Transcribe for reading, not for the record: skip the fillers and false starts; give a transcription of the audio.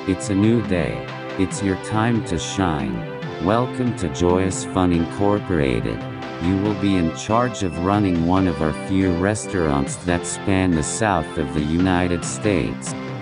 It's a new day. It's your time to shine. Welcome to Joyous Fun Incorporated. You will be in charge of running one of our few restaurants that span the south of the United States.